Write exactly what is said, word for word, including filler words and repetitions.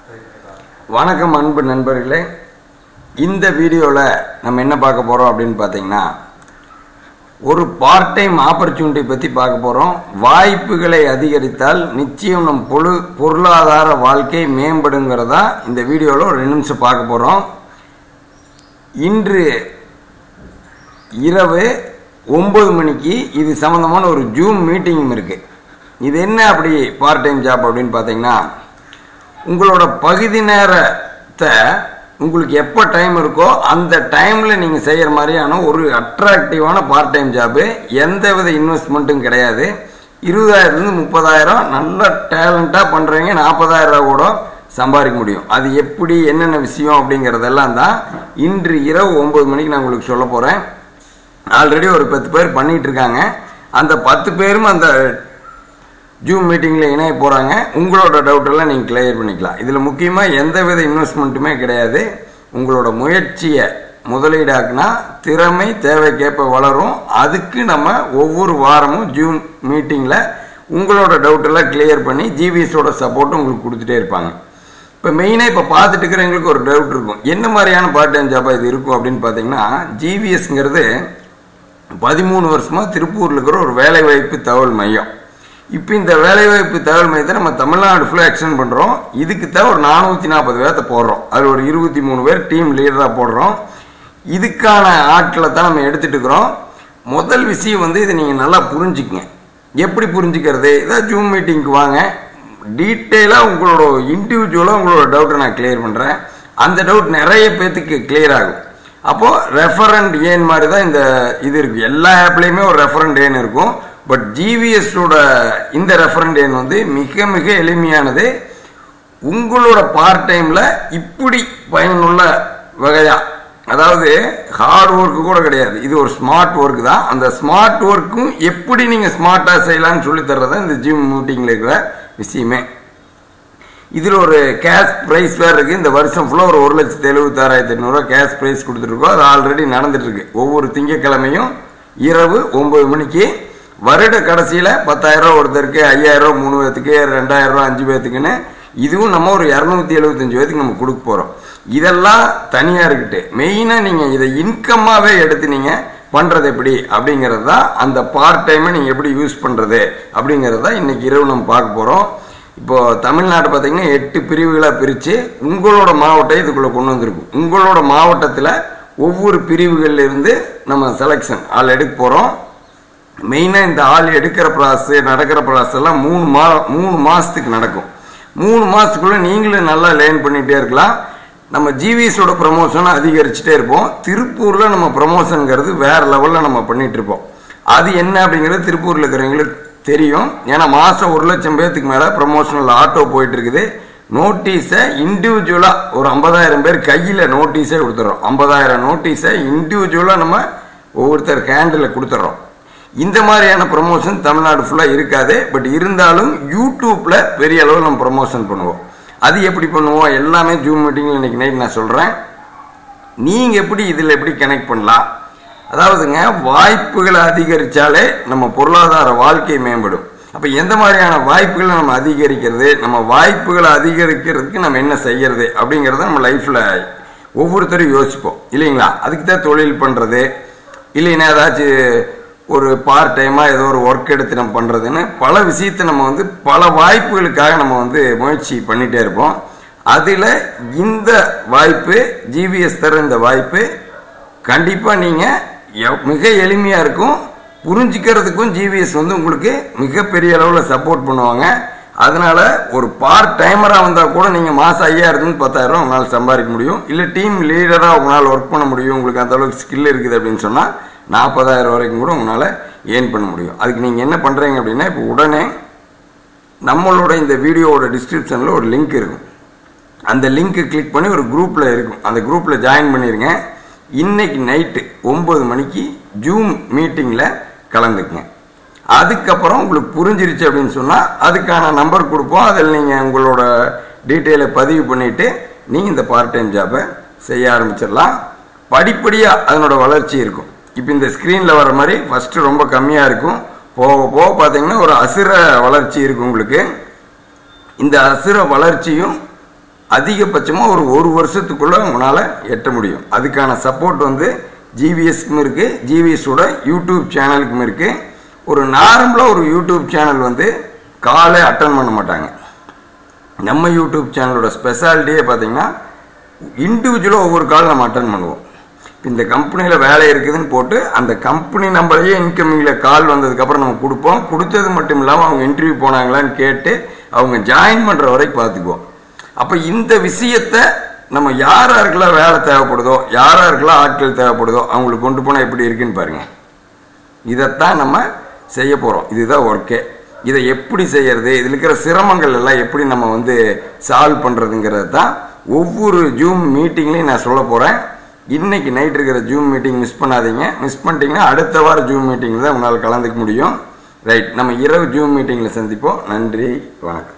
வணக்கம் அன்பு நண்பர்களே, இந்த வீடியோவில் நம்ம என்ன பார்க்க போகிறோம் அப்படின்னு பார்த்தீங்கன்னா, ஒரு பார்ட் டைம் ஆப்பர்ச்சுனிட்டி பற்றி பார்க்க போகிறோம். வாய்ப்புகளை அதிகரித்தால் நிச்சயம் நம் பொழு பொருளாதார வாழ்க்கை மேம்படுங்கிறதா இந்த வீடியோவில் ஒரு ரெண்டு நிமிஷம் பார்க்க போகிறோம். இன்று இரவு ஒம்பது மணிக்கு இது சம்மந்தமான ஒரு ஜூம் மீட்டிங்கும் இருக்குது. இது என்ன அப்படி பார்ட் டைம் ஜாப் அப்படின்னு பார்த்தீங்கன்னா, உங்களோட பகுதி நேரத்தை உங்களுக்கு எப்போ டைம் இருக்கோ அந்த டைமில் நீங்கள் செய்கிற மாதிரியான ஒரு அட்ராக்டிவான பார்ட் டைம் ஜாப்பு. எந்த வித இன்வெஸ்ட்மெண்ட்டும் கிடையாது. இருபதாயிரத்துலேருந்து முப்பதாயிரம் நல்ல டேலண்ட்டாக பண்ணுறவங்க நாற்பதாயிரம் ரூபா கூட சம்பாதிக்க முடியும். அது எப்படி, என்னென்ன விஷயம் அப்படிங்கிறதெல்லாம் தான் இன்று இரவு ஒம்பது மணிக்கு நான் உங்களுக்கு சொல்ல போகிறேன். ஆல்ரெடி ஒரு பத்து பேர் பண்ணிகிட்டு இருக்காங்க. அந்த பத்து பேரும் அந்த ஜூம் மீட்டிங்கில் இணைய போகிறாங்க. உங்களோட டவுட்டெல்லாம் நீங்கள் கிளியர் பண்ணிக்கலாம். இதில் முக்கியமாக எந்த வித இன்வெஸ்ட்மெண்ட்டுமே கிடையாது. உங்களோட முயற்சியை முதலீடாக்குனா திறமை தேவைக்கேற்ப வளரும். அதுக்கு நம்ம ஒவ்வொரு வாரமும் ஜூம் மீட்டிங்கில் உங்களோட டவுட்டெல்லாம் கிளியர் பண்ணி ஜிவிஎஸோட சப்போர்ட்டும் உங்களுக்கு கொடுத்துட்டே இருப்பாங்க. இப்போ மெயினாக இப்போ பார்த்துட்டு இருக்கிறவங்களுக்கு ஒரு டவுட் இருக்கும், என்ன மாதிரியான பார்ட் டைம் ஜாப்பாக இது இருக்கும் அப்படின்னு பார்த்தீங்கன்னா, ஜிவிஎஸ்ங்கிறது பதிமூணு வருஷமாக திருப்பூரில் இருக்கிற ஒரு வேலைவாய்ப்பு தகவல் மையம். இப்போ இந்த வேலைவாய்ப்பு தகவல் மையத்தை நம்ம தமிழ்நாடு ஃபுல்லாக எக்ஸ்டெண்ட் பண்ணுறோம். இதுக்கு தான் ஒரு நானூற்றி நாற்பது பேர்த்த போடுறோம். அதில் ஒரு இருபத்தி மூணு பேர் டீம் லீடராக போடுறோம். இதுக்கான ஆட்களை தான் நம்ம எடுத்துகிட்டு இருக்கிறோம். முதல் விஷயம் வந்து இதை நீங்கள் நல்லா புரிஞ்சுக்குங்க. எப்படி புரிஞ்சுக்கிறது? இதான் ஜூம் மீட்டிங்க்கு வாங்க, டீட்டெயிலாக உங்களோட இண்டிவிஜுவலாக உங்களோட டவுட்டை நான் கிளியர் பண்ணுறேன். அந்த டவுட் நிறைய பேர்த்துக்கு கிளியர் ஆகும். அப்போது ரெஃபரண்ட் ஏன் மாதிரி தான் இந்த இது இருக்குது. எல்லா ஆப்லேயுமே ஒரு ரெஃபரண்ட் ஏன் இருக்கும். பட் ஜிவிஎஸோட இந்த ரெஃபரண்ட் எண் வந்து மிக மிக எளிமையானது. உங்களோட பார்ட் டைமில் இப்படி பயனுள்ள வகையாக, அதாவது ஹார்ட் ஒர்க்கு கூட கிடையாது, இது ஒரு ஸ்மார்ட் ஒர்க்கு தான். அந்த ஸ்மார்ட் ஒர்க்கும் எப்படி நீங்கள் ஸ்மார்ட்டாக செய்யலான்னு சொல்லி தர்றதான் இந்த ஜிம் மீட்டிங்கில் இருக்கிற விஷயமே. இதில் ஒரு கேஷ் ப்ரைஸ் வேறு இருக்குது. இந்த வருஷம் ஃபுல்லாக ஒரு ஒரு லட்சத்து எழுபத்தாறாயிரத்தி எட்நூறுவா கேஷ் ப்ரைஸ் கொடுத்துட்ருக்கோம். அது ஆல்ரெடி நடந்துட்டுருக்கு. ஒவ்வொரு திங்கக்கிழமையும் இரவு ஒம்பது மணிக்கு. வருட கடைசியில் பத்தாயிரம் ரூபா ஒருத்தருக்கு, ஐயாயிரம் மூணு பேர்த்துக்கு, ரெண்டாயிரம் ரூபா அஞ்சு பேர்த்துக்குன்னு இதுவும் நம்ம ஒரு இரநூத்தி எழுபத்தஞ்சு பேர்த்துக்கு நம்ம கொடுக்க போகிறோம். இதெல்லாம் தனியாக இருக்கட்டு. மெயினாக நீங்கள் இதை இன்கம்மாகவே எடுத்து நீங்கள் பண்ணுறது எப்படி அப்படிங்கிறது தான், அந்த பார்ட் டைமை நீங்கள் எப்படி யூஸ் பண்ணுறது அப்படிங்கிறது தான் இன்றைக்கி இரவு நம்ம பார்க்க போகிறோம். இப்போது தமிழ்நாடு பார்த்திங்கன்னா எட்டு பிரிவுகளாக பிரித்து உங்களோட மாவட்டம் இதுக்குள்ளே கொண்டு வந்திருக்கும். உங்களோட மாவட்டத்தில் ஒவ்வொரு பிரிவுகளிலிருந்து நம்ம செலெக்ஷன் ஆள் எடுக்க போகிறோம். மெயினாக இந்த ஆள் எடுக்கிற ப்ராசஸ், நடக்கிற ப்ராசஸ் எல்லாம் மூணு மா மூணு மாதத்துக்கு நடக்கும். மூணு மாதத்துக்குள்ளே நீங்களும் நல்லா லேர்ன் பண்ணிகிட்டே இருக்கலாம். நம்ம ஜிவிஎஸோட ப்ரமோஷனை அதிகரிச்சுட்டே இருப்போம். திருப்பூரில் நம்ம ப்ரமோஷனுங்கிறது வேறு லெவலில் நம்ம பண்ணிகிட்டு இருப்போம். அது என்ன அப்படிங்கிறது திருப்பூரில் இருக்கிறவங்களுக்கு தெரியும். ஏன்னா மாதம் ஒரு லட்சம் பேர்த்துக்கு மேலே ப்ரமோஷனல் ஆட்டோ போயிட்டு இருக்குது. நோட்டீஸை இண்டிவிஜுவலாக ஒரு ஐம்பதாயிரம் பேர் கையில் நோட்டீஸே கொடுத்துட்றோம். ஐம்பதாயிரம் நோட்டீஸை இண்டிவிஜுவலாக நம்ம ஒவ்வொருத்தர் ஹேண்டில் கொடுத்துட்றோம். இந்த மாதிரியான ப்ரமோஷன் தமிழ்நாடு ஃபுல்லாக இருக்காது. பட் இருந்தாலும் யூடியூப்பில் பெரிய அளவில் நம்ம ப்ரமோஷன் பண்ணுவோம். அது எப்படி பண்ணுவோம் எல்லாமே ஜூம் மீட்டிங்கில் இன்றைக்கி நைட் நான் சொல்கிறேன். நீங்கள் எப்படி இதில் எப்படி கனெக்ட் பண்ணலாம், அதாவதுங்க வாய்ப்புகளை அதிகரித்தாலே நம்ம பொருளாதார வாழ்க்கை மேம்படும். அப்போ எந்த மாதிரியான வாய்ப்புகளை நம்ம அதிகரிக்கிறது, நம்ம வாய்ப்புகளை அதிகரிக்கிறதுக்கு நம்ம என்ன செய்கிறது அப்படிங்கிறத நம்ம லைஃப்பில் ஒவ்வொருத்தரும் யோசிப்போம் இல்லைங்களா? அதுக்கு தான் தொழில் பண்ணுறது, இல்லைன்னா ஏதாச்சும் ஒரு பார்ட் டைமாக ஏதோ ஒரு ஒர்க் எடுத்து நம்ம பண்ணுறதுன்னு பல விஷயத்தை நம்ம வந்து பல வாய்ப்புகளுக்காக நம்ம வந்து முயற்சி பண்ணிகிட்டே இருப்போம். அதில் இந்த வாய்ப்பு, ஜிவிஎஸ் தர இந்த வாய்ப்பு கண்டிப்பாக நீங்கள் மிக எளிமையாக இருக்கும். புரிஞ்சிக்கிறதுக்கும் ஜிவிஎஸ் வந்து உங்களுக்கு மிகப்பெரிய அளவில் சப்போர்ட் பண்ணுவாங்க. அதனால் ஒரு பார்ட் டைமராக வந்தால் கூட நீங்கள் மாதம் ஐயாயிரத்துலேருந்து பத்தாயிரம் உங்களால் சம்பாதிக்க முடியும். இல்லை டீம் லீடராக உங்களால் ஒர்க் பண்ண முடியும். உங்களுக்கு அந்த அளவுக்கு ஸ்கில் இருக்குது அப்படின்னு சொன்னால் நாற்பதாயிரம் வரைக்கும் கூட உங்களால் ஏர்ன் பண்ண முடியும். அதுக்கு நீங்கள் என்ன பண்ணுறீங்க அப்படின்னா, இப்போ உடனே நம்மளோட இந்த வீடியோவோட டிஸ்கிரிப்ஷனில் ஒரு லிங்க் இருக்கும். அந்த லிங்க்கு கிளிக் பண்ணி ஒரு குரூப்பில் இருக்கும். அந்த குரூப்பில் ஜாயின் பண்ணிடுங்க. இன்றைக்கி நைட்டு ஒம்பது மணிக்கு ஜூம் மீட்டிங்கில் கலந்துக்குங்க. அதுக்கப்புறம் உங்களுக்கு புரிஞ்சிருச்சு அப்படின்னு சொன்னால் அதுக்கான நம்பர் கொடுப்போம். அதில் நீங்கள் உங்களோட டீட்டெயிலை பதிவு பண்ணிவிட்டு நீங்கள் இந்த பார்ட் டைம் ஜாப்பை செய்ய ஆரம்பிச்சிடலாம். படிப்படியாக அதனோட வளர்ச்சி இருக்கும். இப்போ இந்த ஸ்க்ரீனில் வர மாதிரி ஃபஸ்ட்டு ரொம்ப கம்மியாக இருக்கும். போக போக பார்த்தீங்கன்னா ஒரு அசுர வளர்ச்சி இருக்கும் உங்களுக்கு. இந்த அசுர வளர்ச்சியும் அதிகபட்சமாக ஒரு ஒரு வருஷத்துக்குள்ளே உங்களால் எட்ட முடியும். அதுக்கான சப்போர்ட் வந்து ஜிவிஎஸ்க்கும் இருக்குது, ஜிவிஎஸோட யூடியூப் சேனலுக்கும் இருக்குது. ஒரு நார்மலாக ஒரு யூடியூப் சேனல் வந்து காலை அட்டன் பண்ண மாட்டாங்க. நம்ம யூடியூப் சேனலோட ஸ்பெஷாலிட்டியே பார்த்தீங்கன்னா இண்டிவிஜுவலாக ஒவ்வொரு கால் நம்ம அட்டன் பண்ணுவோம். இந்த கம்பெனியில் வேலை இருக்குதுன்னு போட்டு அந்த கம்பெனி நம்பரையே இன்கமிங்கில் கால் வந்ததுக்கப்புறம் நம்ம கொடுப்போம். கொடுத்தது மட்டும் இல்லாமல் அவங்க இன்டர்வியூ போனாங்களான்னு கேட்டு அவங்க ஜாயின் பண்ணுற வரைக்கும் பார்த்துக்குவோம். அப்போ இந்த விஷயத்தை நம்ம யார் யாருக்கெல்லாம் வேலை தேவைப்படுதோ, யார் யாருக்கெல்லாம் ஆட்கள் தேவைப்படுதோ அவங்களுக்கு கொண்டு போனால் எப்படி இருக்குன்னு பாருங்கள். இதைத்தான் நம்ம செய்ய போகிறோம். இதுதான் ஒர்க்கே. இதை எப்படி செய்யறது, இதில் இருக்கிற சிரமங்கள் எல்லாம் எப்படி நம்ம வந்து சால்வ் பண்ணுறதுங்கிறது தான் ஒவ்வொரு ஜூம் மீட்டிங்லையும் நான் சொல்ல போகிறேன். இன்னைக்கு நைட் இருக்கிற ஜூம் மீட்டிங் மிஸ் பண்ணாதீங்க. மிஸ் பண்ணிட்டீங்கன்னா அடுத்த வாரம் ஜூம் மீட்டிங்கில் தான் உங்களால் கலந்துக்க முடியும். ரைட், நம்ம இரவு ஜூம் மீட்டிங்கில் சந்திப்போம். நன்றி, வணக்கம்.